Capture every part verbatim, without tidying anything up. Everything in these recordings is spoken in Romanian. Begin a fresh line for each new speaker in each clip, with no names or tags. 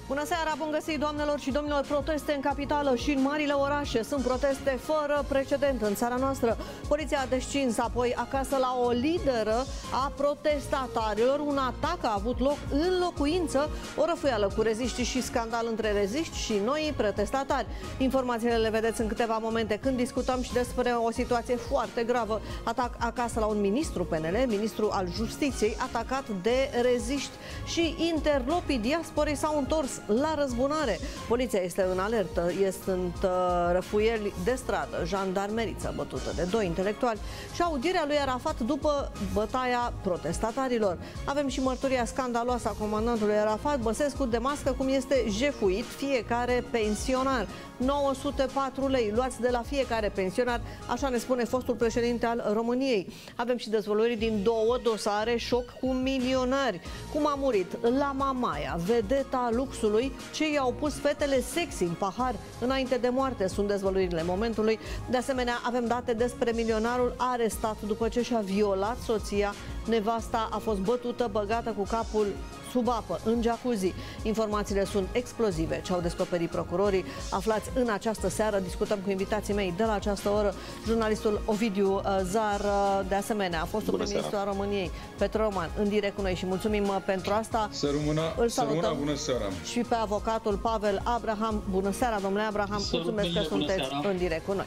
Bună seara, bun găsit, doamnelor și domnilor. Proteste în capitală și în marile orașe. Sunt proteste fără precedent în țara noastră. Poliția a descins apoi acasă la o lideră a protestatarilor. Un atac a avut loc în locuință, o răfuială cu reziști și scandal între reziști și noi protestatari. Informațiile le vedeți în câteva momente când discutăm și despre o situație foarte gravă. Atac acasă la un ministru P N L, ministru al Justiției, atacat de reziști, și interlopii diasporei s-au întors la răzbunare. Poliția este în alertă, sunt uh, răfuieli de stradă, jandarmeriță bătută de doi intelectuali și audierea lui Arafat după bătaia protestatarilor. Avem și mărturia scandaloasă a comandantului Arafat. Băsescu demască cum este jefuit fiecare pensionar. nouă sute patru lei luați de la fiecare pensionar, așa ne spune fostul președinte al României. Avem și dezvăluiri din două dosare șoc cu milionari. Cum a murit la Mamaia, vedeta luxului, ce i-au pus fetele sexy în pahar înainte de moarte, sunt dezvăluirile momentului. De asemenea, avem date despre milionarul arestat după ce și-a violat soția. Nevasta a fost bătută, băgată cu capul sub apă, în jacuzzi. Informațiile sunt explozive. Ce au descoperit procurorii aflați în această seară. Discutăm cu invitații mei de la această oră. Jurnalistul Ovidiu Zar, de asemenea, fostul prim-ministru al României, Petru Roman, în direct cu noi și mulțumim pentru asta.
Să rămână,
Îl
să rămână, bună seara.
Și pe avocatul Pavel Abraham. Bună seara, domnule Abraham.
Să
mulțumesc că sunteți seara. în direct cu noi.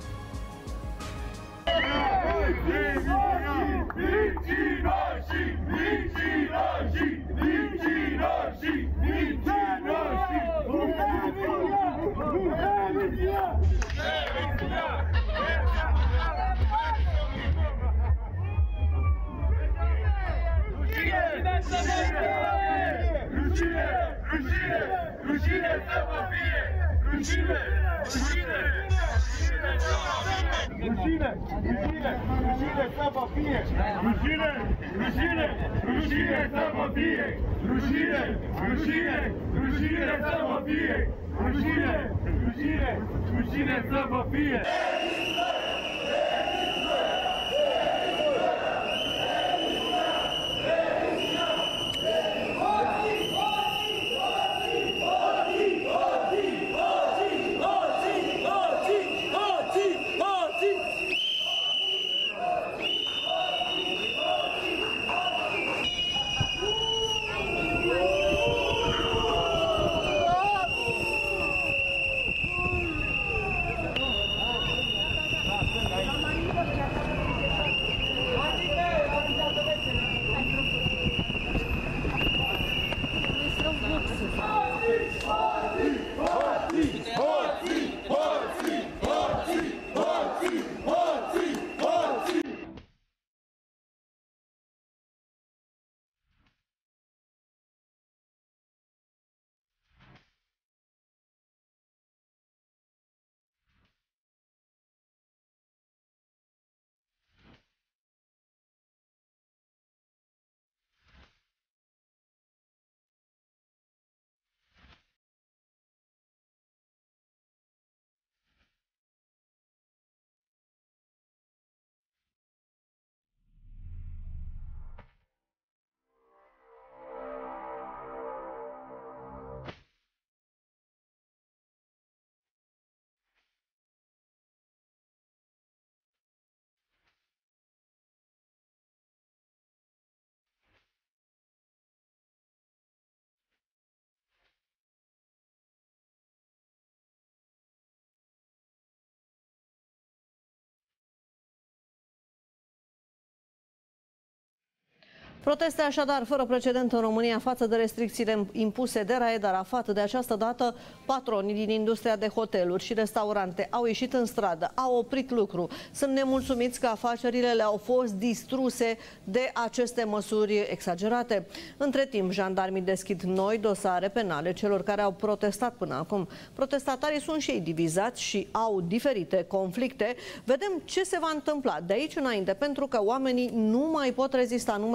Proteste așadar fără precedent în România față de restricțiile impuse de Raed Arafat. De această dată, patronii din industria de hoteluri și restaurante au ieșit în stradă, au oprit lucru. Sunt nemulțumiți că afacerile le-au fost distruse de aceste măsuri exagerate. Între timp, jandarmii deschid noi dosare penale celor care au protestat până acum. Protestatarii sunt și ei divizați și au diferite conflicte. Vedem ce se va întâmpla de aici înainte, pentru că oamenii nu mai pot rezista, nu mai au locuri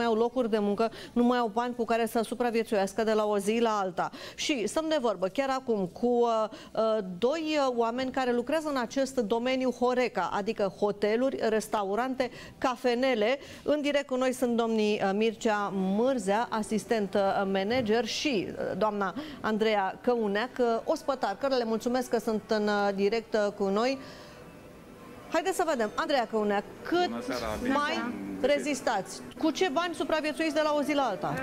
locuri de muncă, nu mai au bani cu care să supraviețuiască de la o zi la alta. Și stăm de vorbă chiar acum cu uh, doi oameni care lucrează în acest domeniu Horeca, adică hoteluri, restaurante, cafenele. În direct cu noi sunt domnii Mircea Mârzea, asistent manager, și doamna Andreea Căuneac, ospătar, care le mulțumesc că sunt în direct cu noi. Haideți să vedem. Andreea Căuneac, cât seara, mai rezistați? Cu ce bani supraviețuiți de la o zi la alta?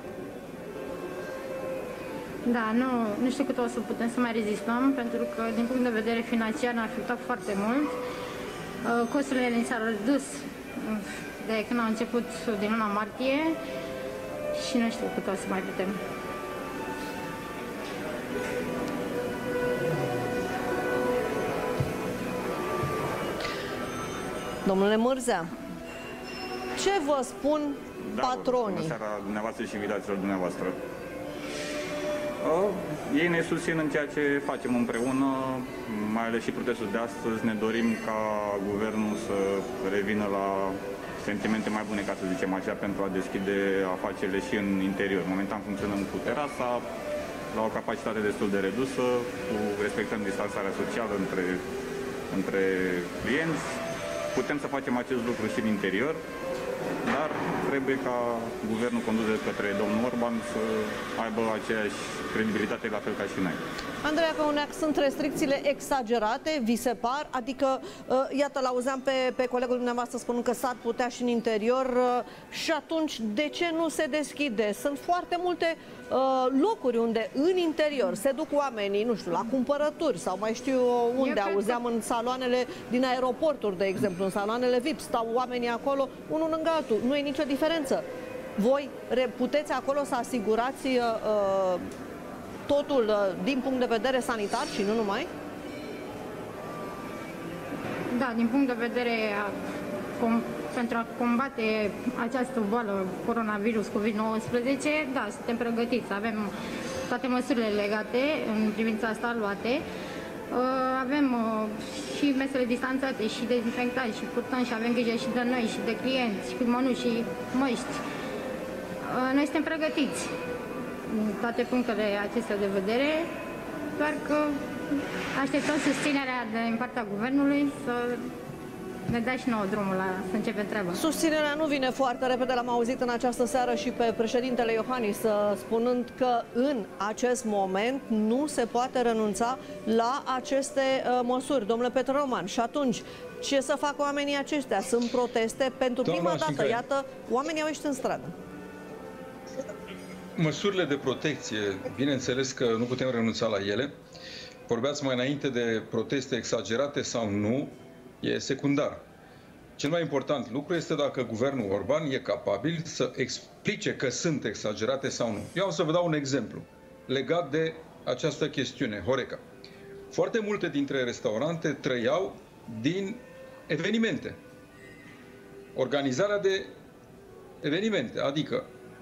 Da, nu, nu știu cât o să putem să mai rezistăm, pentru că din punct de vedere financiar ne-a afectat foarte mult. Costurile ni s-au redus de când a început din luna martie și nu știu cât o să mai putem.
Domnule Mârzea, ce vă spun
da,
patronii?
Bună seara dumneavoastră și invitațiilor dumneavoastră. Uh, ei ne susțin în ceea ce facem împreună, mai ales și protestul de astăzi. Ne dorim ca guvernul să revină la sentimente mai bune, ca să zicem așa, pentru a deschide afacerile și în interior. Momentan funcționăm cu terasa, la o capacitate destul de redusă, cu respectând distanțarea socială între, între clienți. Putem să facem acest lucru și în interior, dar trebuie ca guvernul condus de către domnul Orban să aibă aceeași credibilitate la fel ca și noi.
Andreea Căuneac, sunt restricțiile exagerate, vi se par? Adică, iată, l-auzeam pe, pe colegul dumneavoastră spunând că s-ar putea și în interior, și atunci de ce nu se deschide? Sunt foarte multe uh, locuri unde în interior se duc oamenii, nu știu, la cumpărături sau mai știu unde. Auzeam că... în saloanele din aeroporturi, de exemplu, în saloanele V I P, stau oamenii acolo, unul lângă altul. Nu e nicio diferență. Voi puteți acolo să asigurați uh, totul din punct de vedere sanitar și nu numai?
Da, din punct de vedere a, com, pentru a combate această boală, coronavirus COVID nouăsprezece, da, suntem pregătiți. Avem toate măsurile legate în privința asta luate. Avem și mesele distanțate și dezinfectați și purtăm și avem grijă și de noi și de clienți, și cu mănuși și măști. Noi suntem pregătiți în toate punctele acestea de vedere, doar că așteptăm susținerea din partea guvernului să ne dea și nouă drumul la să începem treaba.
Susținerea nu vine foarte repede. L-am auzit în această seară și pe președintele Iohannis spunând că în acest moment nu se poate renunța la aceste uh, măsuri. Domnule Petroman, și atunci ce să facă oamenii aceștia? Sunt proteste pentru
Doamna
prima dată.
Șincă,
iată, oamenii au ieșit în stradă.
Măsurile de protecție, bineînțeles că nu putem renunța la ele. Vorbeați mai înainte de proteste exagerate sau nu, e secundar. Cel mai important lucru este dacă guvernul Orban e capabil să explice că sunt exagerate sau nu. Eu am să vă dau un exemplu legat de această chestiune, Horeca. Foarte multe dintre restaurante trăiau din evenimente. Organizarea de evenimente, adică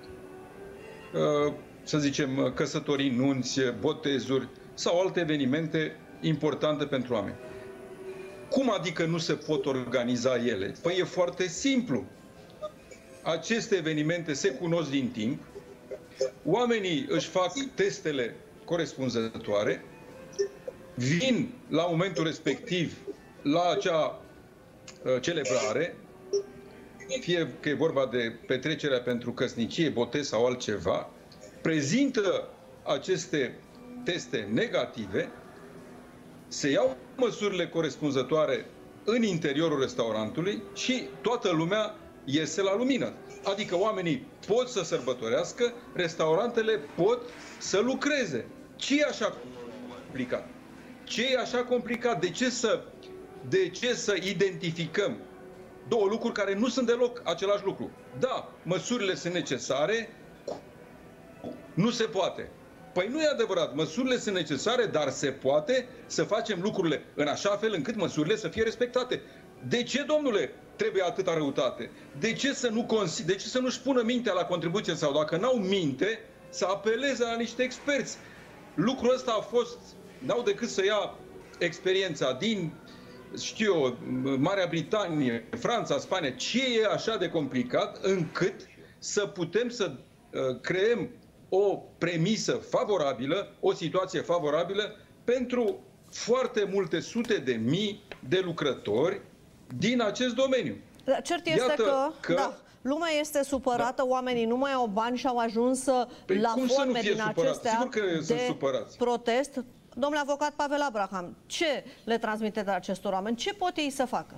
să zicem căsătorii, nunți, botezuri sau alte evenimente importante pentru oameni. Cum adică nu se pot organiza ele? Păi e foarte simplu. Aceste evenimente se cunosc din timp, oamenii își fac testele corespunzătoare, vin la momentul respectiv la acea uh, celebrare, fie că e vorba de petrecerea pentru căsnicie, botez sau altceva, prezintă aceste teste negative, se iau măsurile corespunzătoare în interiorul restaurantului și toată lumea iese la lumină. Adică oamenii pot să sărbătorească, restaurantele pot să lucreze. Ce e așa complicat? Ce e așa complicat? De ce să, de ce să identificăm două lucruri care nu sunt deloc același lucru? Da, măsurile sunt necesare, nu se poate. Păi nu e adevărat, măsurile sunt necesare, dar se poate să facem lucrurile în așa fel încât măsurile să fie respectate. De ce, domnule, trebuie atâta răutate? De ce să nu de ce să nu-și pună mintea la contribuție sau dacă n-au minte, să apeleze la niște experți? Lucrul ăsta a fost, n-au decât să ia experiența din, știu eu, Marea Britanie, Franța, Spania. Ce e așa de complicat încât să putem să uh, creăm o premisă favorabilă, o situație favorabilă pentru foarte multe sute de mii de lucrători din acest domeniu.
Cert este Iată că, că da, lumea este supărată, da. Oamenii nu mai au bani și au ajuns păi la forme din supărat? acestea de protest. Domnule avocat Pavel Abraham, ce le transmite de acestor oameni? Ce pot ei să facă?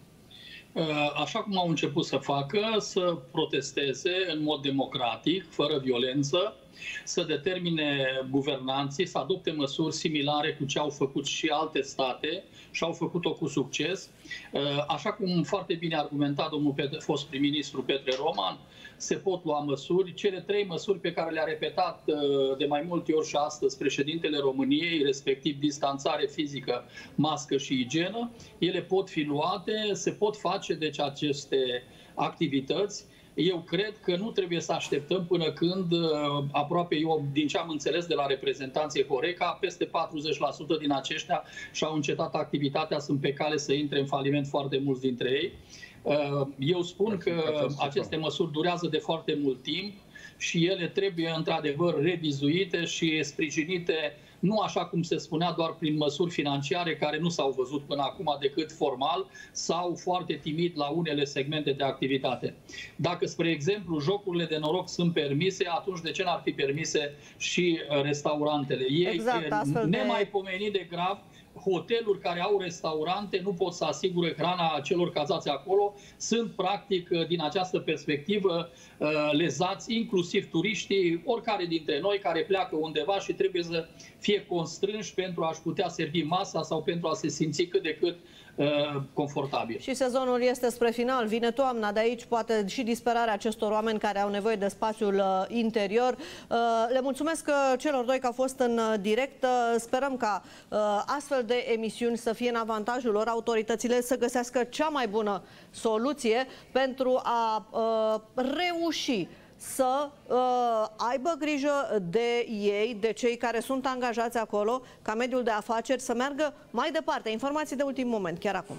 Așa cum au început să facă, să protesteze în mod democratic, fără violență, să determine guvernanții să adopte măsuri similare cu ce au făcut și alte state și au făcut-o cu succes. Așa cum foarte bine argumenta domnul Petre, fost prim-ministru Petre Roman, se pot lua măsuri. Cele trei măsuri pe care le-a repetat de mai multe ori și astăzi președintele României, respectiv distanțare fizică, mască și igienă, ele pot fi luate, se pot face deci aceste activități. Eu cred că nu trebuie să așteptăm până când, aproape eu, din ce am înțeles de la reprezentanții Horeca, peste patruzeci la sută din aceștia și-au încetat activitatea, sunt pe cale să intre în faliment foarte mulți dintre ei. Eu spun că aceste măsuri durează de foarte mult timp și ele trebuie într-adevăr revizuite și sprijinite, nu așa cum se spunea, doar prin măsuri financiare care nu s-au văzut până acum decât formal sau foarte timid la unele segmente de activitate. Dacă, spre exemplu, jocurile de noroc sunt permise, atunci de ce n-ar fi permise și restaurantele? Ei, exact, nemaipomenit de grav, hoteluri care au restaurante nu pot să asigure hrana celor cazați acolo, sunt practic din această perspectivă lezați, inclusiv turiștii, oricare dintre noi care pleacă undeva și trebuie să fie constrânși pentru a-și putea servi masa sau pentru a se simți cât de cât confortabil.
Și sezonul este spre final, vine toamna, de aici poate și disperarea acestor oameni care au nevoie de spațiul uh, interior. Uh, le mulțumesc uh, celor doi că au fost în uh, direct. Uh, sperăm ca uh, astfel de emisiuni să fie în avantajul lor, autoritățile să găsească cea mai bună soluție pentru a uh, reuși să uh, aibă grijă de ei, de cei care sunt angajați acolo, ca mediul de afaceri să meargă mai departe. Informații de ultim moment, chiar acum.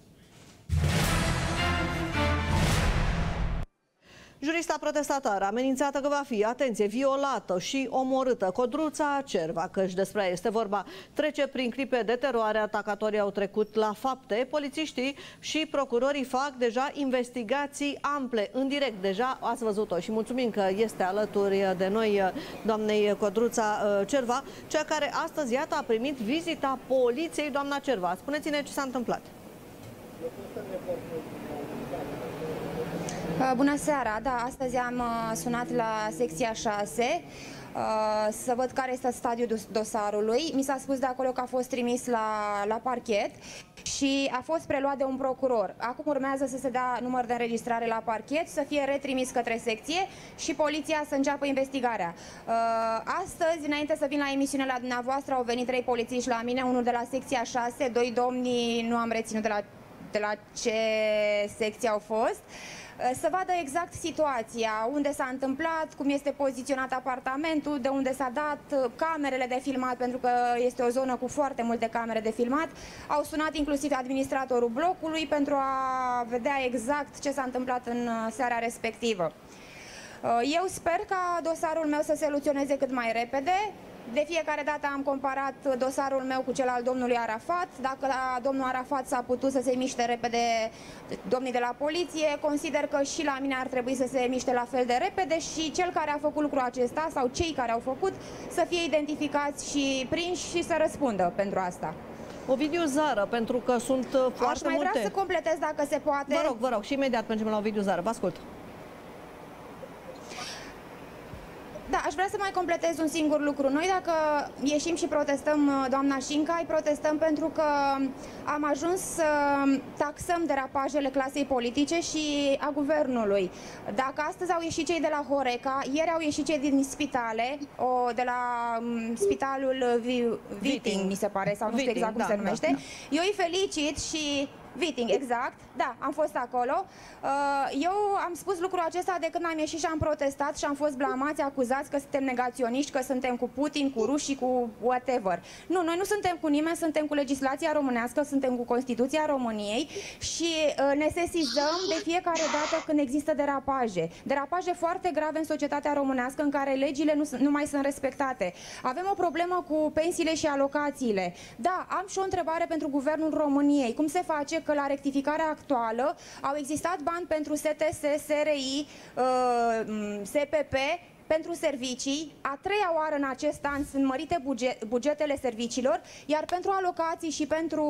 Jurista protestatară amenințată că va fi, atenție, violată și omorâtă. Codruța Cerva, căci despre ea este vorba, trece prin clipe de teroare. Atacatorii au trecut la fapte. Polițiștii și procurorii fac deja investigații ample, în direct. Deja ați văzut-o și mulțumim că este alături de noi doamnei Codruța Cerva, cea care astăzi, iată, a primit vizita poliției. Doamna Cerva, spuneți-ne ce s-a întâmplat.
Bună seara! Da, astăzi am sunat la secția șase să văd care este stadiul dosarului. Mi s-a spus de acolo că a fost trimis la, la parchet și a fost preluat de un procuror. Acum urmează să se dea număr de înregistrare la parchet, să fie retrimis către secție și poliția să înceapă investigarea. Astăzi, înainte să vin la emisiune la dumneavoastră, au venit trei polițiști la mine, unul de la secția șase, doi domni, nu am reținut de la, de la ce secție au fost, să vadă exact situația, unde s-a întâmplat, cum este poziționat apartamentul, de unde s-a dat, camerele de filmat, pentru că este o zonă cu foarte multe camere de filmat. Au sunat inclusiv administratorul blocului pentru a vedea exact ce s-a întâmplat în seara respectivă. Eu sper ca dosarul meu să se soluționeze cât mai repede. De fiecare dată am comparat dosarul meu cu cel al domnului Arafat. Dacă la domnul Arafat s-a putut să se miște repede domnii de la poliție, consider că și la mine ar trebui să se miște la fel de repede și cel care a făcut lucrul acesta sau cei care au făcut să fie identificați și prinși și să răspundă pentru asta.
Ovidiu Zară, pentru că sunt foarte
Aș mai
multe.
vrea să completez dacă se poate.
Vă rog, vă rog, și imediat mergem la Ovidiu Zară. Vă ascult.
Da, aș vrea să mai completez un singur lucru. Noi dacă ieșim și protestăm, doamna Șincai, protestăm pentru că am ajuns să taxăm derapajele clasei politice și a guvernului. Dacă astăzi au ieșit cei de la Horeca, ieri au ieșit cei din spitale, o, de la um, spitalul Viting, mi se pare, sau nu știu exact cum
da,
se numește,
da, da.
eu îi felicit și Viting, exact. Da, am fost acolo. Eu am spus lucrul acesta de când am ieșit și am protestat și am fost blamați, acuzați că suntem negaționiști, că suntem cu Putin, cu rușii, cu whatever. Nu, noi nu suntem cu nimeni, suntem cu legislația românească, suntem cu Constituția României și ne sesizăm de fiecare dată când există derapaje. Derapaje foarte grave în societatea românească în care legile nu, nu mai sunt respectate. Avem o problemă cu pensiile și alocațiile. Da, am și o întrebare pentru Guvernul României. Cum se face că la rectificarea actuală au existat bani pentru S T S, S R I, S P P, pentru servicii, a treia oară în acest an sunt mărite buget, bugetele serviciilor, iar pentru alocații și pentru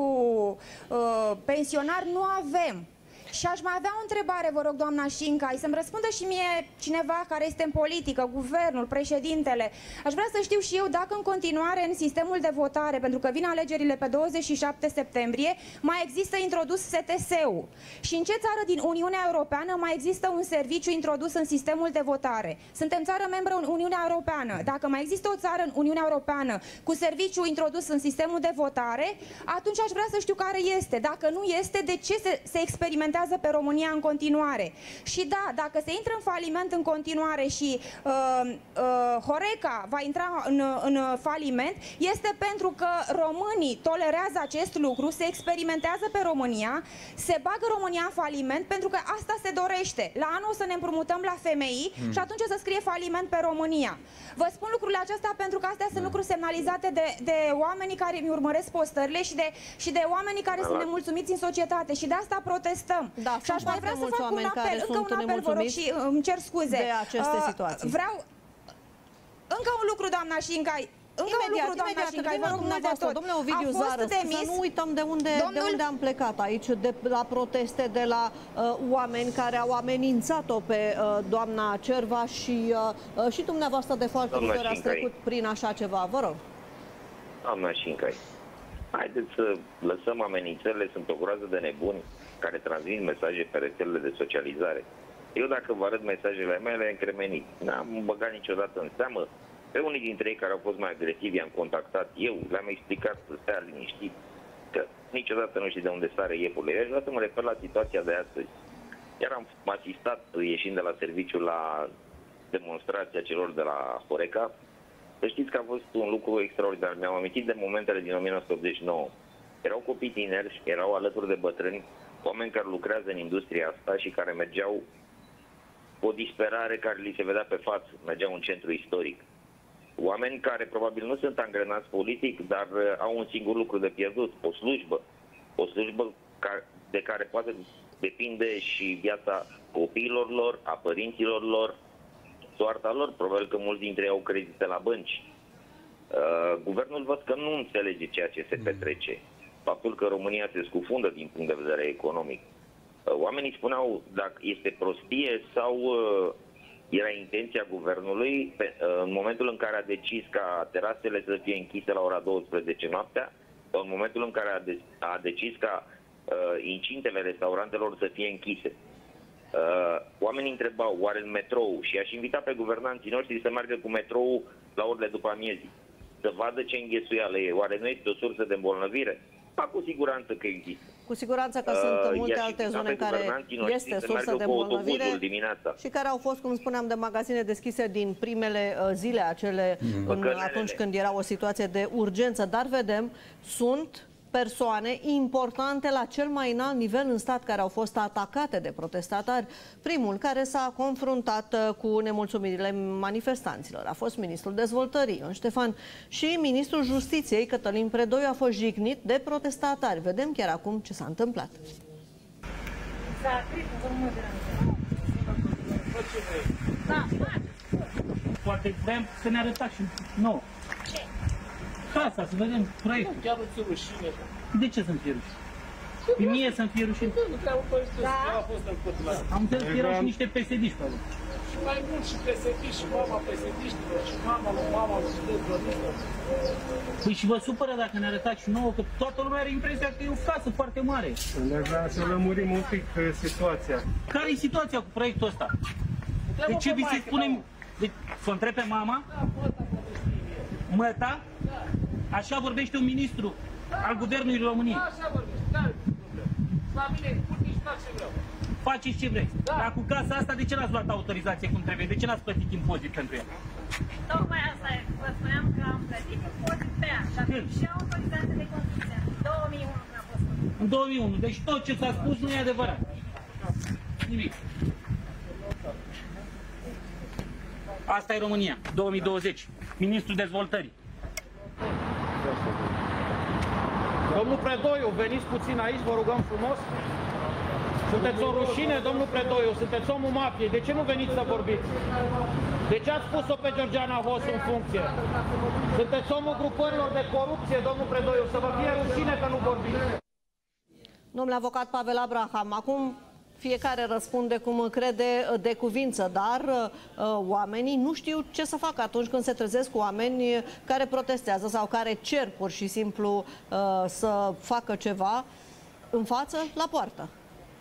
uh, pensionari nu avem. Și aș mai avea o întrebare, vă rog, doamna Șincai, să-mi răspundă și mie cineva care este în politică, guvernul, președintele. Aș vrea să știu și eu dacă în continuare în sistemul de votare, pentru că vin alegerile pe douăzeci și șapte septembrie, mai există introdus S T S-ul. Și în ce țară din Uniunea Europeană mai există un serviciu introdus în sistemul de votare? Suntem țară membră în Uniunea Europeană. Dacă mai există o țară în Uniunea Europeană cu serviciu introdus în sistemul de votare, atunci aș vrea să știu care este. Dacă nu este, de ce se, se experimentează pe România în continuare? Și da, dacă se intră în faliment în continuare și uh, uh, Horeca va intra în, în faliment, este pentru că românii tolerează acest lucru, se experimentează pe România, se bagă România în faliment pentru că asta se dorește. La anul o să ne împrumutăm la femei mm. și atunci o să scrie faliment pe România. Vă spun lucrurile acestea pentru că astea sunt lucruri semnalizate de, de oamenii care mi urmăresc postările și de, și de oamenii care sunt nemulțumiți în societate și de asta protestăm.
Da,
și aș mai vrea să fac un apel, încă un apel, vă rog, și îmi cer scuze.
De aceste uh, situații.
Vreau încă un lucru, doamna Șincai. Încă
imediat,
un lucru, doamna Șincai, vă rog mult de tot.
Domnule Ovidiu Zară, să nu uităm de unde, Domnul... de unde am plecat aici, de la proteste, de la uh, oameni care au amenințat-o pe uh, doamna Cerva și, uh, și dumneavoastră de foarte multe ori ați trecut prin așa ceva. Vă rog.
Doamna Șincai, haideți să lăsăm amenințările, sunt o groază de nebuni care transmit mesaje pe rețelele de socializare. Eu dacă vă arăt mesajele mele, încremenit. N-am băgat niciodată în seamă. Pe unii dintre ei care au fost mai agresivi i-am contactat eu, le-am explicat să stea liniștit, că niciodată nu știu de unde sare iepurile. Eu aș vrea să mă refer la situația de astăzi. Iar am asistat, ieșind de la serviciu, la demonstrația celor de la Horeca. Să știți că a fost un lucru extraordinar. Mi-am amintit de momentele din o mie nouă sute optzeci și nouă. Erau copii tineri, erau alături de bătrâni, oameni care lucrează în industria asta și care mergeau cu o disperare care li se vedea pe față, mergeau în centru istoric. Oameni care probabil nu sunt angrenați politic, dar au un singur lucru de pierdut, o slujbă. O slujbă de care poate depinde și viața copiilor lor, a părinților lor, soarta lor. Probabil că mulți dintre ei au credite la bănci. Uh, guvernul văd că nu înțelege ceea ce se petrece. Faptul că România se scufundă din punct de vedere economic. Uh, oamenii spuneau dacă este prostie sau uh, era intenția guvernului pe, uh, în momentul în care a decis ca terasele să fie închise la ora douăsprezece noaptea, sau în momentul în care a, de a decis ca uh, incintele restaurantelor să fie închise. Uh, oamenii întrebau, oare în metrou, și aș invita pe guvernanții noștri să meargă cu metrou la orele după amiezii, să vadă ce înghesuială e. Oare nu este o sursă de îmbolnăvire? Pa, cu siguranță că există.
Cu siguranță că uh, sunt multe alte zone în care este sursă de îmbolnăvire și care au fost, cum spuneam, de magazine deschise din primele uh, zile acele, mm. în, atunci când era o situație de urgență. Dar vedem, sunt persoane importante la cel mai înalt nivel în stat care au fost atacate de protestatari. Primul care s-a confruntat cu nemulțumirile manifestanților a fost ministrul dezvoltării, Ion Ștefan, și ministrul justiției, Cătălin Predoiu, a fost jignit de protestatari. Vedem chiar acum ce s-a întâmplat.
Poate vrem să ne arătați și nouă. Casa, să vedem proiectul.
Chiar nu ți rușine.
De ce să-mi fie rușine? Pe mie să-mi fie rușine?
Nu treabă părinții, a fost în cotulare.
Am înțeles că erau și niște P S D-ști pe acolo.
Și mai mult și P S D-ști, și mama P S D-știlor, și mama lui mama lui dezvădilor.
Păi și vă supără dacă ne arătați și nouă, că toată lumea are impresia că e o casă foarte mare.
Ne vrea să lămurim un pic situația.
Care e situația cu proiectul ăsta? De ce vi se spunem? Să o întreb pe mama? Măta? Așa vorbește un ministru al Guvernului României.
Așa vorbește, care e problema?
la mine, pur nici fac ce vreau.
Faceți ce vreți. Da. Dar cu casa asta, de ce n-ați luat autorizație cum trebuie? De ce n-ați plătit impozit pentru ea?
Tocmai asta e. Vă spuneam că am plătit impozit pe ea. Și avem și autorizație de construcție. două mii unu a fost.
În două mii unu. Deci tot ce s-a spus nu e adevărat. Nimic. Asta e România, două mii douăzeci. Ministrul Dezvoltării.
Domnul Predoiu, veniți puțin aici, vă rugăm frumos. Sunteți o rușine, domnul Predoiu, sunteți omul mafiei. De ce nu veniți să vorbiți? De ce ați pus-o pe Georgiana Hos în funcție? Sunteți omul grupărilor de corupție, domnul Predoiu, să vă fie rușine că nu vorbiți.
Domnule avocat Pavel Abraham, acum fiecare răspunde cum crede de cuvință, dar uh, oamenii nu știu ce să facă atunci când se trezesc cu oameni care protestează sau care cer pur și simplu uh, să facă ceva în față, la poartă.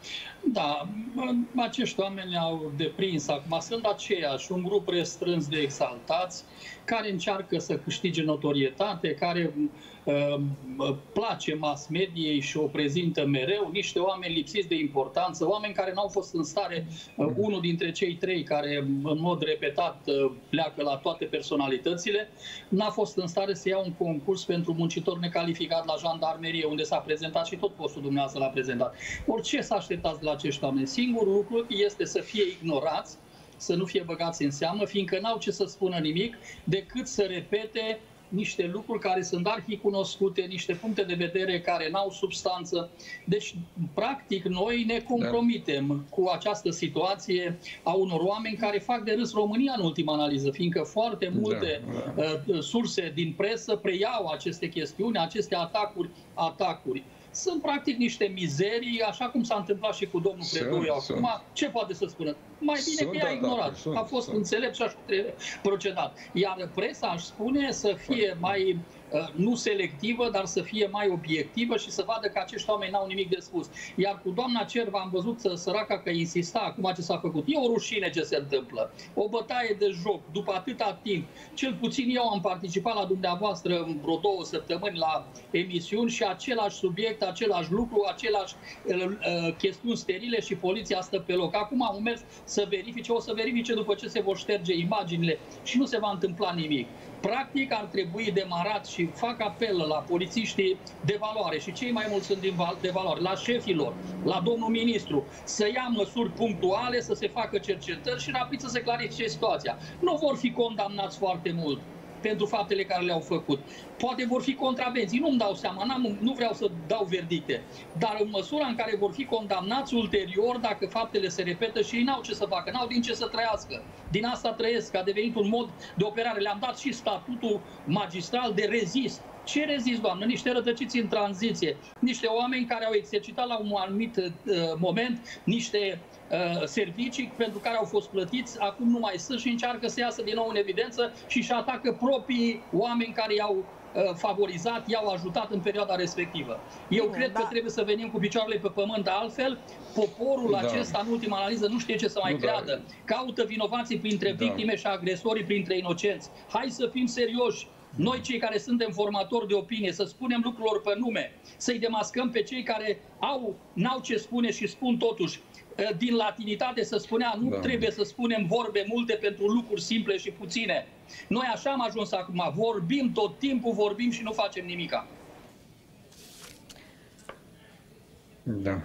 Da, acești oameni au deprins acum. Sunt aceiași, un grup restrâns de exaltați care încearcă să câștige notorietate, care uh, place mass mediei și o prezintă mereu, niște oameni lipsiți de importanță, oameni care n-au fost în stare, uh, unul dintre cei trei care în mod repetat uh, pleacă la toate personalitățile, n-a fost în stare să ia un concurs pentru muncitor necalificat la jandarmerie, unde s-a prezentat și tot postul dumneavoastră l-a prezentat. Orice să așteptați de la acești oameni? Singurul lucru este să fie ignorați, să nu fie băgați în seamă, fiindcă n-au ce să spună nimic, decât să repete niște lucruri care sunt arhicunoscute, niște puncte de vedere care n-au substanță. Deci, practic, noi ne compromitem da. cu această situație a unor oameni care fac de râs România în ultima analiză, fiindcă foarte multe da, da. Uh, surse din presă preiau aceste chestiuni, aceste atacuri, atacuri. Sunt practic niște mizerii, așa cum s-a întâmplat și cu domnul Predoiu acum. Ce poate să spună? Mai bine sunt, că i-a ignorat. Da, da, a fost sunt. înțelept și așa trebuie procedat. Iar presa, aș spune, să fie mai uh, nu selectivă, dar să fie mai obiectivă și să vadă că acești oameni n-au nimic de spus. Iar cu doamna Cerva am văzut săraca că insista acum ce s-a făcut. E o rușine ce se întâmplă. O bătaie de joc după atâta timp. Cel puțin eu am participat la dumneavoastră în vreo două săptămâni la emisiuni și același subiect, același lucru, același uh, uh, chestiuni sterile și poliția stă pe loc. Acum am mers să verifice, o să verifice după ce se vor șterge imaginile și nu se va întâmpla nimic. Practic ar trebui demarat și fac apel la polițiștii de valoare și cei mai mulți sunt de valoare, la șefilor, la domnul ministru, să ia măsuri punctuale, să se facă cercetări și rapid să se clarifice situația. Nu vor fi condamnați foarte mult pentru faptele care le-au făcut. Poate vor fi contravenții, nu-mi dau seama, nu vreau să dau verdicte, dar în măsura în care vor fi condamnați ulterior, dacă faptele se repetă și ei n-au ce să facă, n-au din ce să trăiască. Din asta trăiesc, a devenit un mod de operare. Le-am dat și statutul magistral de rezist. Ce rezist, doamnă? Niște rătăciți în tranziție, niște oameni care au exercitat la un anumit uh, moment niște uh, servicii pentru care au fost plătiți, acum nu mai sunt și încearcă să iasă din nou în evidență și își atacă proprii oameni care i-au uh, favorizat, i-au ajutat în perioada respectivă. Eu Bine, cred da. că trebuie să venim cu picioarele pe pământ, altfel poporul da. acesta în ultima analiză nu știe ce să mai nu, creadă. Da. Caută vinovații printre da. victime și agresorii printre inocenți. Hai să fim serioși. Noi, cei care suntem formatori de opinie, să spunem lucrurilor pe nume, să-i demascăm pe cei care au, n-au ce spune și spun totuși. Din latinitate se spunea, nu da. trebuie să spunem vorbe multe pentru lucruri simple și puține. Noi așa am ajuns acum, vorbim tot timpul, vorbim și nu facem nimica.
Da.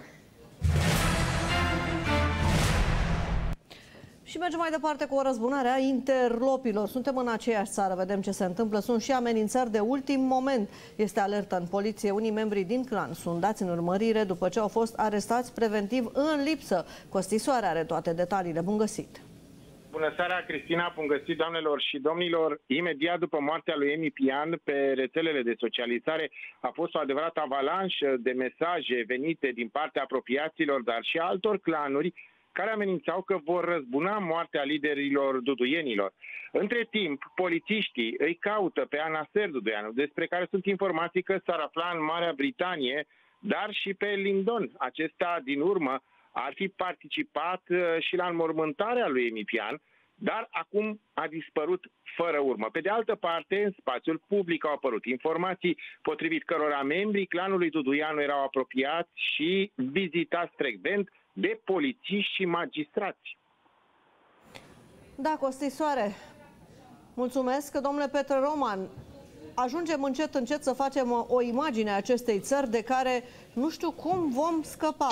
Și mergem mai departe cu o răzbunare a interlopilor. Suntem în aceeași țară, vedem ce se întâmplă. Sunt și amenințări de ultim moment. Este alertă în poliție. Unii membri din clan sunt dați în urmărire după ce au fost arestați preventiv în lipsă. Costisoare are toate detaliile. Bun găsit!
Bună seara, Cristina, bun găsit, doamnelor și domnilor. Imediat după moartea lui Emi Pian, pe rețelele de socializare a fost o adevărată avalanșă de mesaje venite din partea apropiaților, dar și altor clanuri, care amenințau că vor răzbuna moartea liderilor duduienilor. Între timp, polițiștii îi caută pe Anaser Duduianu, despre care sunt informații că s-ar afla în Marea Britanie, dar și pe Lindon. Acesta, din urmă, ar fi participat și la înmormântarea lui Emi Pian, dar acum a dispărut fără urmă. Pe de altă parte, în spațiul public au apărut informații potrivit cărora membrii clanului Duduianu erau apropiați și vizitați frecvent de polițiști și magistrați.
Da, Costisoare, mulțumesc. Domnule Petre Roman, ajungem încet, încet să facem o imagine a acestei țări de care nu știu cum vom scăpa.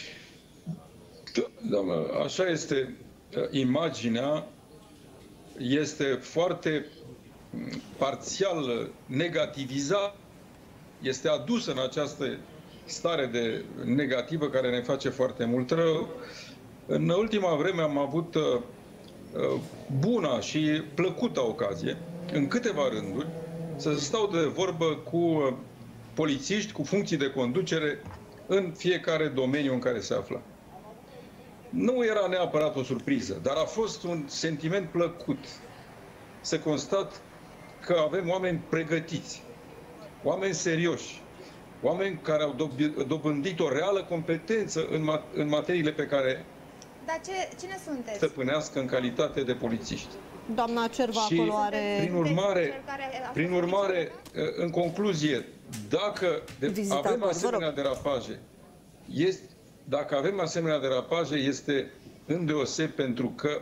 Doamnă, așa este. Imaginea este foarte parțial negativizată, este adusă în această stare de negativă care ne face foarte mult rău. În ultima vreme am avut uh, buna și plăcută ocazie, în câteva rânduri, să stau de vorbă cu polițiști, cu funcții de conducere în fiecare domeniu în care se află. Nu era neapărat o surpriză, dar a fost un sentiment plăcut să constat că avem oameni pregătiți, oameni serioși, oameni care au dobândit o reală competență în, ma în materiile pe care
Dar ce, cine sunteți?
stăpânească în calitate de polițiști.
Doamna Cerva
și,
acolo are...
Prin urmare, prin urmare în concluzie, dacă avem asemenea derapaje, este, dacă avem asemenea derapaje, este îndeoseb pentru că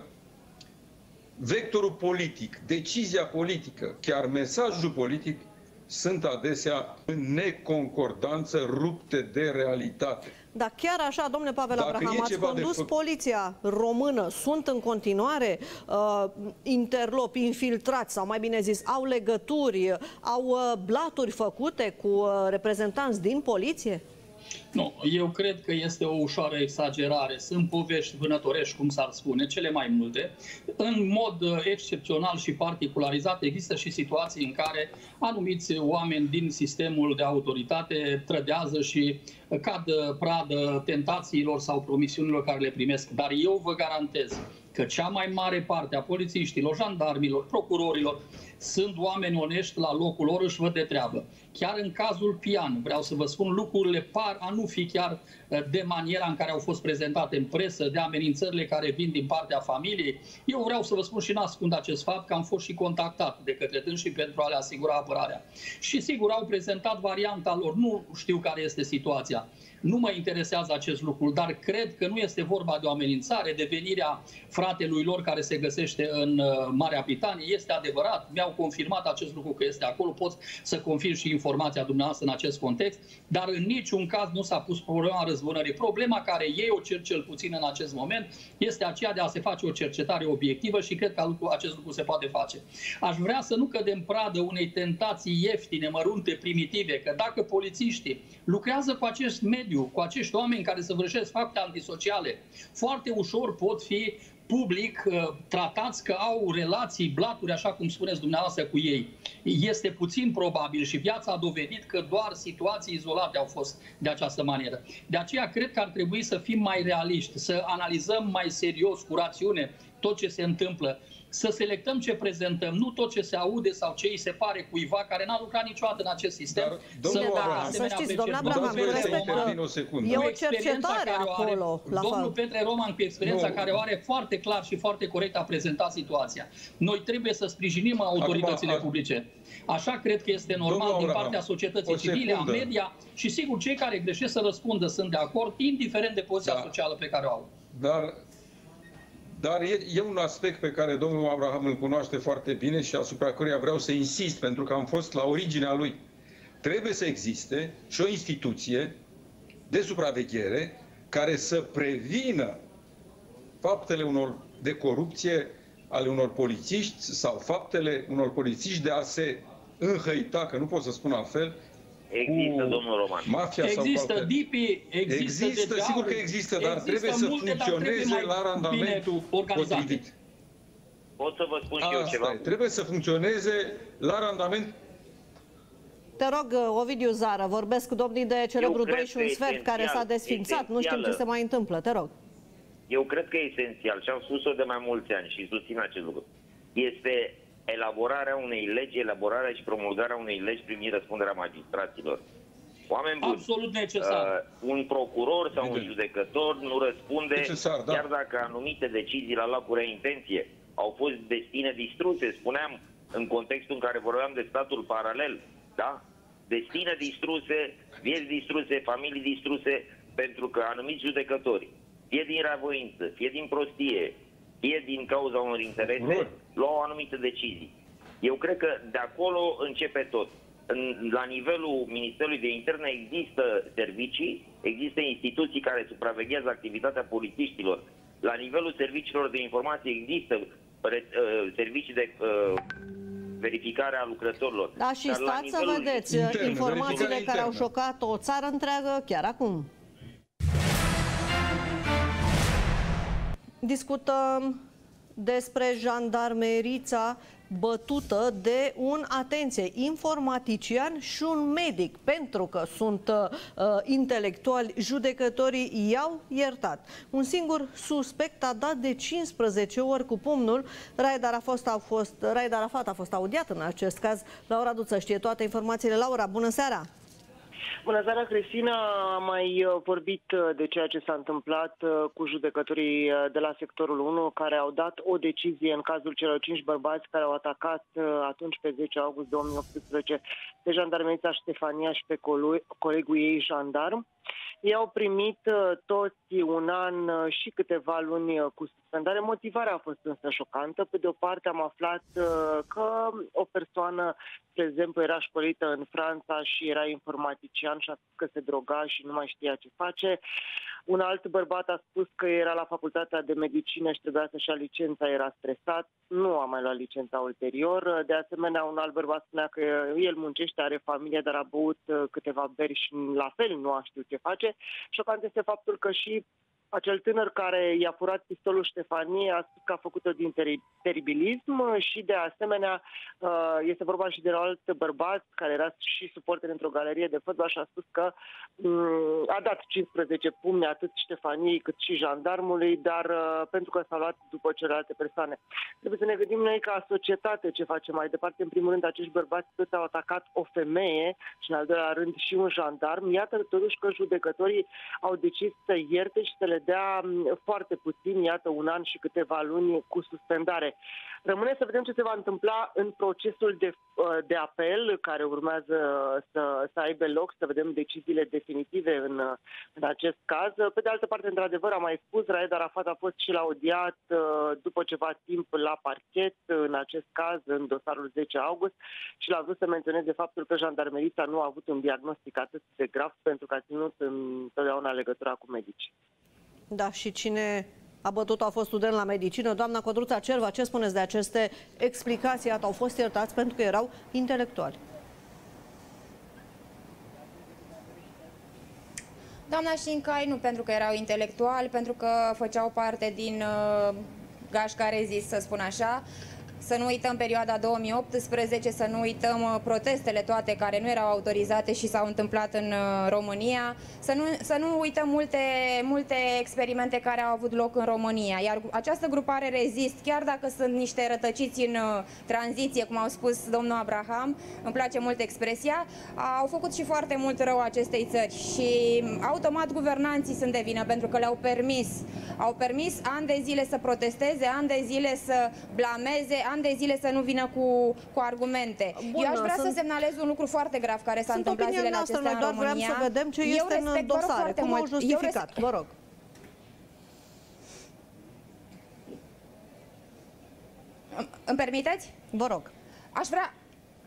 vectorul politic, decizia politică, chiar mesajul politic, sunt adesea în neconcordanță, rupte de realitate.
Dar chiar așa, domnule Pavel
Dacă
Abraham, ați condus poliția română, sunt în continuare uh, interlopi, infiltrați, sau mai bine zis, au legături, au uh, blaturi făcute cu uh, reprezentanți din poliție?
Nu, eu cred că este o ușoară exagerare. Sunt povești vânătorești, cum s-ar spune, cele mai multe. În mod excepțional și particularizat există și situații în care anumiți oameni din sistemul de autoritate trădează și cad pradă tentațiilor sau promisiunilor care le primesc. Dar eu vă garantez că cea mai mare parte a polițiștilor, jandarmilor, procurorilor sunt oameni onești la locul lor, își văd de treabă. Chiar în cazul Pian, vreau să vă spun, lucrurile par a nu fi chiar de maniera în care au fost prezentate în presă, de amenințările care vin din partea familiei. Eu vreau să vă spun și n-ascund acest fapt că am fost și contactat de către dânsii pentru a le asigura apărarea. Și sigur au prezentat varianta lor, nu știu care este situația. Nu mă interesează acest lucru, dar cred că nu este vorba de o amenințare, de venirea fratelui lor care se găsește în Marea Britanie. Este adevărat, mi-au confirmat acest lucru că este acolo, pot să confirm și informația dumneavoastră în acest context, dar în niciun caz nu s-a pus problema răzbunării. Problema care ei o cer cel puțin în acest moment este aceea de a se face o cercetare obiectivă și cred că acest lucru se poate face. Aș vrea să nu cădem pradă unei tentații ieftine, mărunte, primitive, că dacă polițiștii lucrează cu acest mediu, cu acești oameni care săvârșesc fapte antisociale, foarte ușor pot fi public uh, tratați că au relații, blaturi, așa cum spuneți dumneavoastră, cu ei. Este puțin probabil și viața a dovedit că doar situații izolate au fost de această manieră. De aceea cred că ar trebui să fim mai realiști, să analizăm mai serios, cu rațiune, tot ce se întâmplă, să selectăm ce prezentăm, nu tot ce se aude sau ce îi se pare cuiva care n-a lucrat niciodată în acest sistem.
Dar,
să, da, să știți, domnul Abraham, e o cercetare acolo.
Are, domnul Petre Roman, cu experiența nu. care o are foarte clar și foarte corect, a prezentat situația. Noi trebuie să sprijinim autoritățile Acum, publice. Așa cred că este normal din partea societății civile, a media și sigur cei care greșesc să răspundă sunt de acord, indiferent de poziția da. socială pe care o au.
Dar Dar e, e un aspect pe care domnul Abraham îl cunoaște foarte bine și asupra căruia vreau să insist, pentru că am fost la originea lui. Trebuie să existe și o instituție de supraveghere care să prevină faptele unor de corupție ale unor polițiști sau faptele unor polițiști de a se înhăita, că nu pot să spun altfel,
Există, domnul Roman.
Mafia
există
sau
D I P I, există,
există sigur că există, dar există trebuie să multe, funcționeze trebuie la randamentul potrivit.
Pot să vă spun și eu ceva?
Trebuie să funcționeze la randament.
Te rog, Ovidiu Zară, vorbesc cu domnii de celebrul doi și un sfert care s-a desfințat. Nu știm ce se mai întâmplă. Te rog.
Eu cred că e esențial și am spus-o de mai mulți ani și susțin acest lucru. Este elaborarea unei legi, elaborarea și promulgarea unei legi privind răspunderea magistraților. Oameni buni,
absolut necesar.
Uh, un procuror sau un judecător nu răspunde,
necesar, da.
chiar dacă anumite decizii l-a luat cu rea intenție. au fost destine distruse, spuneam, în contextul în care vorbeam de statul paralel, da? Destine distruse, vieți distruse, familii distruse, pentru că anumiți judecători, fie din reavoință, fie din prostie, fie din cauza unor interese, luau anumite decizii. Eu cred că de acolo începe tot. În, la nivelul Ministerului de Interne există servicii, există instituții care supraveghează activitatea polițiștilor. La nivelul serviciilor de informație există re, uh, servicii de uh, verificare a lucrătorilor.
Da, și
Dar
stați să
nivelul
vedeți
intern,
informațiile care au șocat o țară întreagă chiar acum. Discutăm despre jandarmerița bătută de un, atenție, informatician și un medic, pentru că sunt uh, intelectuali, judecătorii i-au iertat. Un singur suspect a dat de cincisprezece ori cu pumnul. Raed Arafat a fost, Raed Arafat a fost audiat în acest caz. Laura Duță știe toate informațiile. Laura, bună seara!
Bună seara, Cristina. Am mai vorbit de ceea ce s-a întâmplat cu judecătorii de la sectorul unu, care au dat o decizie în cazul celor cinci bărbați care au atacat atunci pe zece august două mii optsprezece pe jandarmerița Ștefania și pe colegul ei jandarm. Ei au primit toți un an și câteva luni cu suspendare. Motivarea a fost însă șocantă. Pe de o parte am aflat că o persoană, de exemplu, era școlită în Franța și era informatician și a spus că se droga și nu mai știa ce face. Un alt bărbat a spus că era la facultatea de medicină și trebuia să-și ia licența, era stresat. Nu a mai luat licența ulterior. De asemenea, un alt bărbat spunea că el muncește, are familie, dar a băut câteva beri și la fel nu a știut ce face. Șocant este faptul că și acel tânăr care i-a furat pistolul Ștefaniei a spus că a făcut-o din teribilism și de asemenea este vorba și de un alt bărbat care era și suporter într-o galerie de fotbal și a spus că a dat cincisprezece pumni atât Ștefaniei cât și jandarmului, dar pentru că s-au luat după celelalte persoane. Trebuie să ne gândim noi ca societate ce facem mai departe. În primul rând, acești bărbați toți au atacat o femeie și în al doilea rând și un jandarm. Iată totuși că judecătorii au decis să ierte și să le dea foarte puțin, iată, un an și câteva luni cu suspendare. Rămâne să vedem ce se va întâmpla în procesul de, de apel care urmează să, să aibă loc, să vedem deciziile definitive în, în acest caz. Pe de altă parte, într-adevăr, am mai spus, Raed Arafat a fost și laudiat după ceva timp la parchet, în acest caz, în dosarul zece august, și l-a vrut să menționeze faptul că jandarmerița nu a avut un diagnostic atât de grav pentru că a ținut întotdeauna legătura cu medici.
Da, și cine a bătut-o a fost student la medicină. Doamna Codruța Cerva, ce spuneți de aceste explicații? Iată, au fost iertați pentru că erau intelectuali.
Doamna Șincai, nu pentru că erau intelectuali, pentru că făceau parte din uh, gașca rezist, să spun așa. Să nu uităm perioada două mii optsprezece, să nu uităm protestele toate care nu erau autorizate și s-au întâmplat în România, să nu, să nu uităm multe, multe experimente care au avut loc în România. Iar această grupare Rezist, chiar dacă sunt niște rătăciți în tranziție, cum au spus domnul Abraham, îmi place mult expresia, au făcut și foarte mult rău acestei țări și automat guvernanții sunt de vină pentru că le-au permis. Au permis ani de zile să protesteze, ani de zile să blameze, ani de zile să nu vină cu, cu argumente. Bun, Eu aș vrea sunt... să semnalez un lucru foarte grav care s-a întâmplat zilele acestea în România.
Noi doar vrem să vedem ce este
Eu
în dosare, cum au justificat. Vă rog.
Îmi permiteți?
Vă rog.
Aș vrea...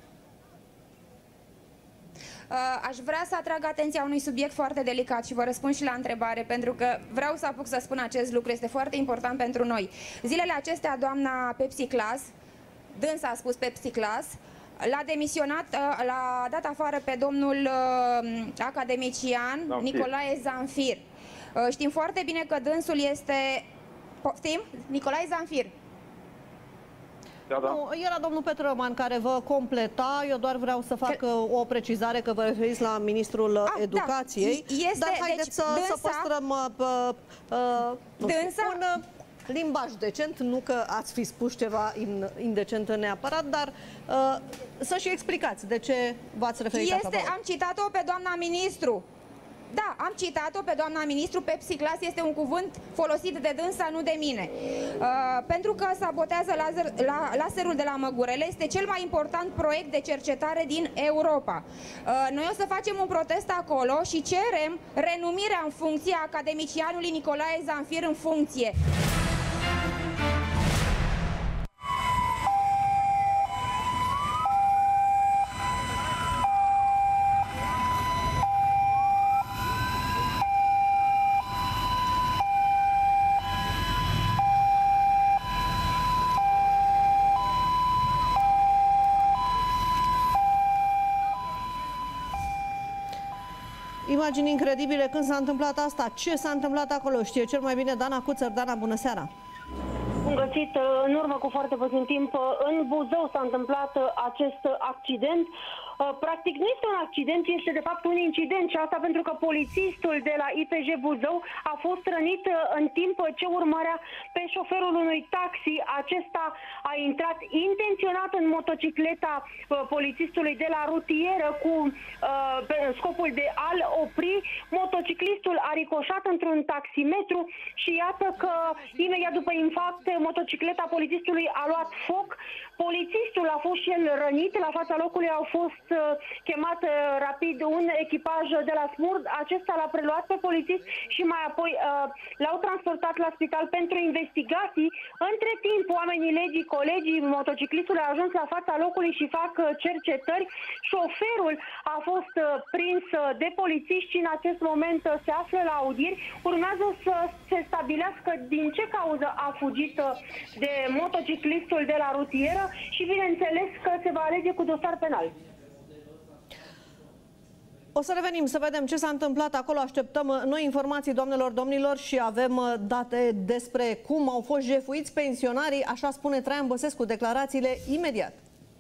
Aș vrea să atrag atenția unui subiect foarte delicat și vă răspund și la întrebare, pentru că vreau să apuc să spun acest lucru, este foarte important pentru noi. Zilele acestea, doamna Pepsi Class, dânsa a spus Pepsi Class, l-a demisionat, l-a dat afară pe domnul academician Zanfir. Nicolae Zanfir. Știm foarte bine că dânsul este... Poftim? Nicolae Zanfir.
Da, da. Nu, era domnul Petrăman care vă completa. Eu doar vreau să fac că... o precizare că vă referiți la ministrul A, Educației. Da. Este, dar haideți deci, să, dânsa, să păstrăm uh, uh, dânsa, un uh, limbaj decent. Nu că ați fi spus ceva indecent neapărat, dar uh, să și explicați de ce v-ați referit
este,
asta.
Am citat-o pe doamna ministru. Da, am citat-o pe doamna ministru, plexiglas este un cuvânt folosit de dânsa, nu de mine. Uh, pentru că sabotează laser, la, laserul de la Măgurele, este cel mai important proiect de cercetare din Europa. Uh, noi o să facem un protest acolo și cerem renumirea în funcție a academicianului Nicolae Zamfir în funcție.
Imagini incredibile, când s-a întâmplat asta, ce s-a întâmplat acolo, știe cel mai bine Dana Cuțăr. Dana, bună seara!
Bun găsit, în urmă cu foarte puțin timp, în Buzău s-a întâmplat acest accident. Practic nu este un accident, este de fapt un incident și asta pentru că polițistul de la I P J Buzău a fost rănit în timp ce urmărea pe șoferul unui taxi. Acesta a intrat intenționat în motocicleta polițistului de la rutieră cu uh, scopul de a-l opri. Motociclistul a ricoșat într-un taximetru și iată că imediat după infarct motocicleta polițistului a luat foc. Polițistul a fost și el rănit, la fața locului au fost chemat rapid un echipaj de la SMURD, acesta l-a preluat pe polițist și mai apoi uh, l-au transportat la spital pentru investigații. Între timp, oamenii legii, colegii motociclistului au ajuns la fața locului și fac cercetări. Șoferul a fost prins de polițiști și în acest moment se află la audieri. Urmează să se stabilească din ce cauză a fugit de motociclistul de la rutieră și bineînțeles că se va alege cu dosar penal.
O să revenim să vedem ce s-a întâmplat acolo. Așteptăm noi informații, doamnelor, domnilor, și avem date despre cum au fost jefuiți pensionarii, așa spune Traian Băsescu, declarațiile imediat.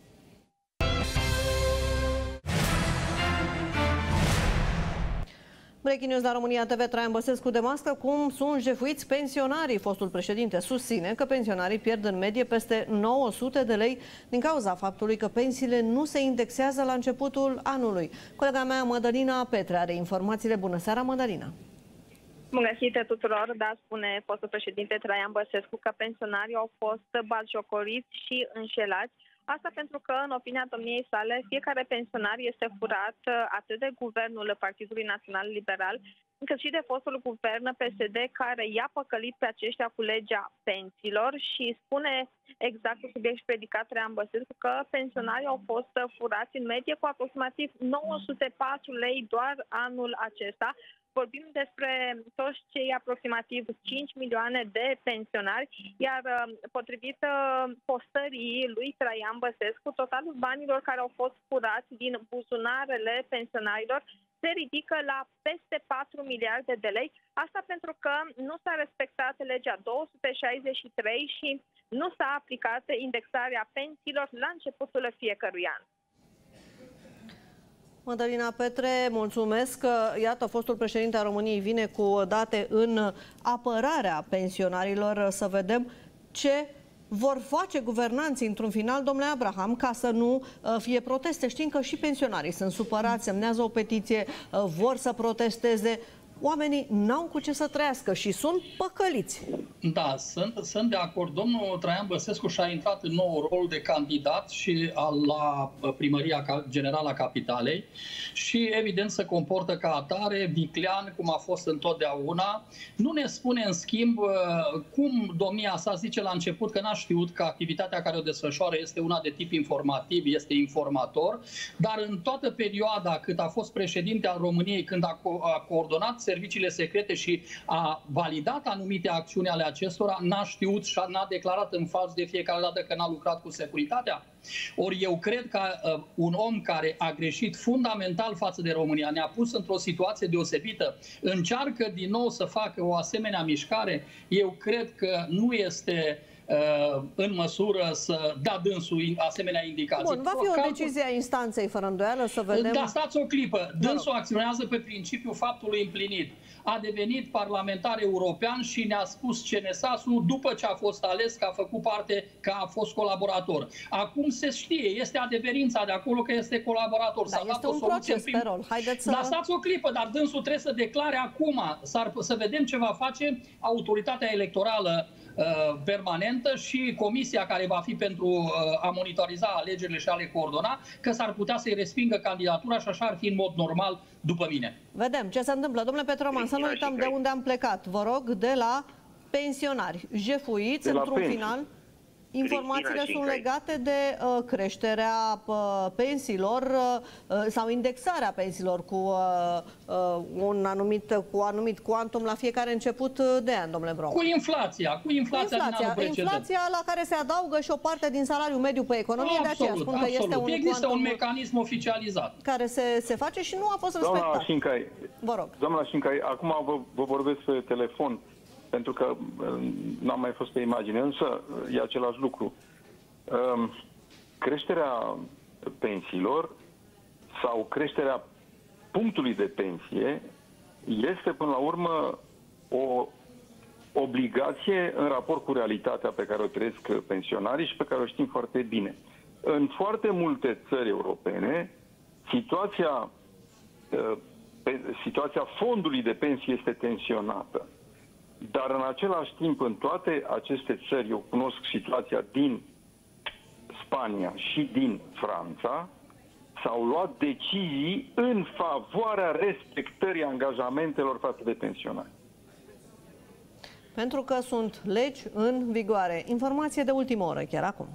Breaking News la România T V, Traian Băsescu demască cum sunt jefuiți pensionarii. Fostul președinte susține că pensionarii pierd în medie peste nouă sute de lei din cauza faptului că pensiile nu se indexează la începutul anului. Colega mea, Mădălina Petre, are informațiile. Bună seara, Mădălina!
Bun găsit tuturor, da, spune fostul președinte Traian Băsescu că pensionarii au fost batjocoriți și înșelați. Asta pentru că, în opinia domniei sale, fiecare pensionar este furat atât de guvernul Partidului Național Liberal, cât și de fostul guvern P S D, care i-a păcălit pe aceștia cu legea pensiilor și spune exact cu subiect și predicat Traian Băsescu că pensionarii au fost furați în medie cu aproximativ nouă sute patru lei doar anul acesta. Vorbim despre toți cei aproximativ cinci milioane de pensionari, iar potrivit postării lui Traian Băsescu, totalul banilor care au fost furați din buzunarele pensionarilor se ridică la peste patru miliarde de lei. Asta pentru că nu s-a respectat legea două sute șaizeci și trei și nu s-a aplicat indexarea pensiilor la începutul fiecărui an.
Mădălina Petre, mulțumesc. Iată, fostul președinte al României vine cu date în apărarea pensionarilor. Să vedem ce vor face guvernanții într-un final, domnule Abraham, ca să nu fie proteste. Știm că și pensionarii sunt supărați, semnează o petiție, vor să protesteze. Oamenii n-au cu ce să trăiască și sunt păcăliți.
Da, sunt, sunt de acord. Domnul Traian Băsescu și-a intrat în nou rol de candidat și la Primăria Generală a Capitalei și evident se comportă ca atare, viclean, cum a fost întotdeauna. Nu ne spune, în schimb, cum domnia sa zice la început că n-a știut că activitatea care o desfășoară este una de tip informativ, este informator, dar în toată perioada cât a fost președinte al României, când a, co a coordonat serviciile secrete și a validat anumite acțiuni ale acestora, n-a știut și n-a declarat în fals de fiecare dată că n-a lucrat cu securitatea? Ori eu cred că uh, un om care a greșit fundamental față de România, ne-a pus într-o situație deosebită, încearcă din nou să facă o asemenea mișcare, eu cred că nu este în măsură să dea dânsul asemenea indicații.
Bun, va fi o decizie a instanței, fără îndoială, să vedem...
Da, stați o clipă. Dânsul acționează pe principiul faptului împlinit. A devenit parlamentar european și ne-a spus C N S A S-ul după ce a fost ales, că a făcut parte, că a fost colaborator. Acum se știe, este adeverința de acolo că este colaborator.
Da, este un proces pe rol. Haideți să...
Dar stați o clipă, dar dânsul trebuie să declare acum, să vedem ce va face autoritatea electorală permanentă și comisia care va fi pentru a monitoriza alegerile și a le coordona, că s-ar putea să-i respingă candidatura și așa ar fi în mod normal, după mine.
Vedem ce se întâmplă. Domnule Petroman, să nu uităm de unde am plecat. Vă rog, de la pensionari jefuiți, într-un final. Informațiile sunt legate de uh, creșterea uh, pensiilor uh, sau indexarea pensiilor cu uh, uh, un anumit, cu anumit quantum la fiecare început de an, domnule Brom.
Cu inflația, cu inflația,
inflația,
din anul precedent.
Inflația la care se adaugă și o parte din salariul mediu pe economie,
absolut,
de aceea spun
absolut.
că este un
Există un mecanism oficializat.
Care se, se face și nu a fost respectat.
Doamna Șincai,
vă rog.
Doamna Șincai, acum vă, vă vorbesc pe telefon, pentru că n-am mai fost pe imagine, însă e același lucru. Creșterea pensiilor sau creșterea punctului de pensie este până la urmă o obligație în raport cu realitatea pe care o trăiesc pensionarii și pe care o știm foarte bine. În foarte multe țări europene, situația, situația fondului de pensie este tensionată. Dar în același timp, în toate aceste țări, eu cunosc situația din Spania și din Franța, s-au luat decizii în favoarea respectării angajamentelor față de pensionari.
Pentru că sunt legi în vigoare. Informație de ultimă oră, chiar acum.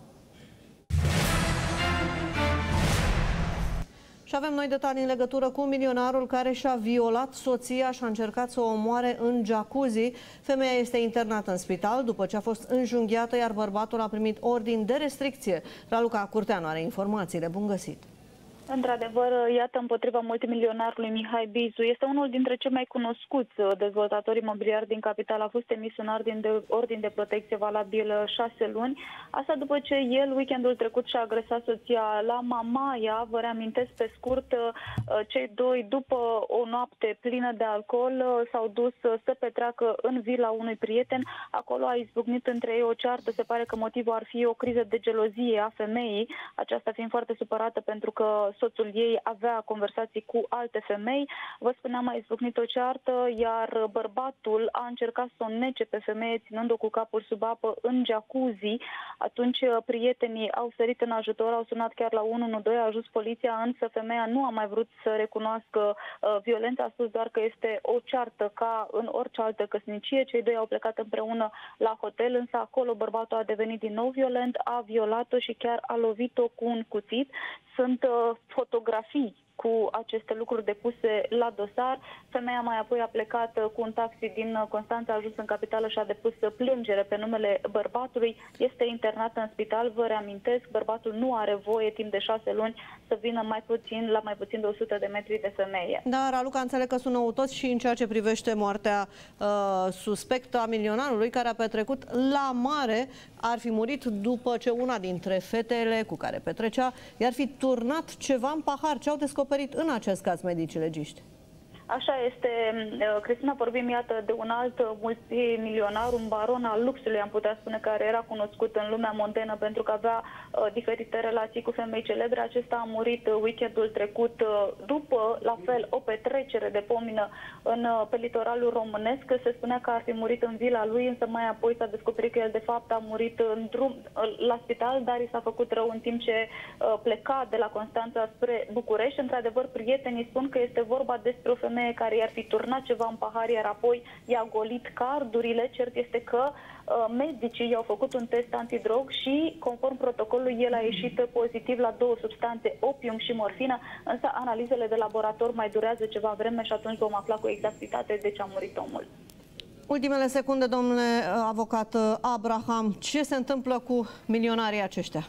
Și avem noi detalii în legătură cu milionarul care și-a violat soția și a încercat să o omoare în jacuzzi. Femeia este internată în spital după ce a fost înjunghiată, iar bărbatul a primit ordin de restricție. Raluca Curteanu are informațiile. Bun găsit!
Într-adevăr, iată, împotriva multimilionarului Mihai Bizu, este unul dintre cei mai cunoscuți dezvoltatori imobiliari din capital. A fost emis un ordin de, ordin de protecție valabil șase luni. Asta după ce el, weekendul trecut, și-a agresat soția la Mamaia. Vă reamintesc pe scurt, cei doi, după o noapte plină de alcool, s-au dus să petreacă în vila unui prieten. Acolo a izbucnit între ei o ceartă. Se pare că motivul ar fi o criză de gelozie a femeii, aceasta fiind foarte supărată pentru că soțul ei avea conversații cu alte femei. Vă spuneam, a izbucnit o ceartă, iar bărbatul a încercat să o nece pe femeie, ținând-o cu capul sub apă în jacuzzi. Atunci prietenii au sărit în ajutor, au sunat chiar la unu unu doi, a ajuns poliția, însă femeia nu a mai vrut să recunoască uh, violența, a spus doar că este o ceartă ca în orice altă căsnicie. Cei doi au plecat împreună la hotel, însă acolo bărbatul a devenit din nou violent, a violat-o și chiar a lovit-o cu un cuțit. Sunt uh, fotografii cu aceste lucruri depuse la dosar. Femeia mai apoi a plecat cu un taxi din Constanța, a ajuns în capitală și a depus plângere pe numele bărbatului. Este internată în spital, vă reamintesc, bărbatul nu are voie timp de șase luni să vină mai puțin, la mai puțin de o sută de metri de femeie.
Da, Raluca, înțeleg că sună toți și în ceea ce privește moartea uh, suspectă a milionarului care a petrecut la mare, ar fi murit după ce una dintre fetele cu care petrecea i-ar fi turnat ceva în pahar. Ce au descoperit în acest caz medicii legiști?
Așa este, Cristina, vorbim, iată, de un alt multimilionar, un baron al luxului, am putea spune, care era cunoscut în lumea mondenă pentru că avea uh, diferite relații cu femei celebre. Acesta a murit weekendul trecut uh, după, la fel, o petrecere de pomină în, uh, pe litoralul românesc. Se spunea că ar fi murit în vila lui, însă mai apoi s-a descoperit că el, de fapt, a murit în drum uh, la spital, dar i s-a făcut rău în timp ce uh, pleca de la Constanța spre București. Într-adevăr, prietenii spun că este vorba despre o femeie care i-ar fi turnat ceva în pahar, iar apoi i-a golit cardurile. Cert este că uh, medicii i-au făcut un test antidrog și, conform protocolului, el a ieșit pozitiv la două substanțe, opium și morfină, însă analizele de laborator mai durează ceva vreme și atunci vom afla cu exactitate de ce a murit omul.
Ultimele secunde, domnule avocat Abraham, ce se întâmplă cu milionarii aceștia?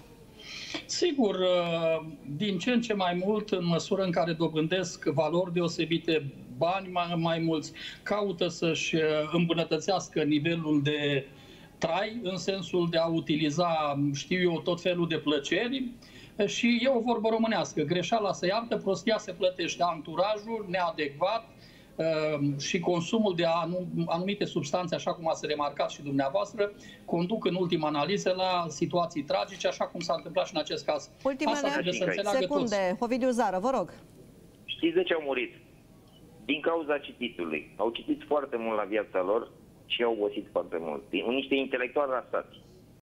Sigur, din ce în ce mai mult, în măsură în care dobândesc valori deosebite, bani mai, mai mulți, caută să-și îmbunătățească nivelul de trai, în sensul de a utiliza, știu eu, tot felul de plăceri. Și e o vorbă românească, greșeala se iartă, prostia se plătește. Anturajul neadecvat și consumul de anumite substanțe, așa cum ați remarcat și dumneavoastră, conduc în ultima analiză la situații tragice, așa cum s-a întâmplat și în acest caz.
Ultimele secunde, Ovidiu Zară, vă rog.
Știți de ce au murit? Din cauza cititului. Au citit foarte mult la viața lor și au obosit foarte mult. Niște intelectuali rasați.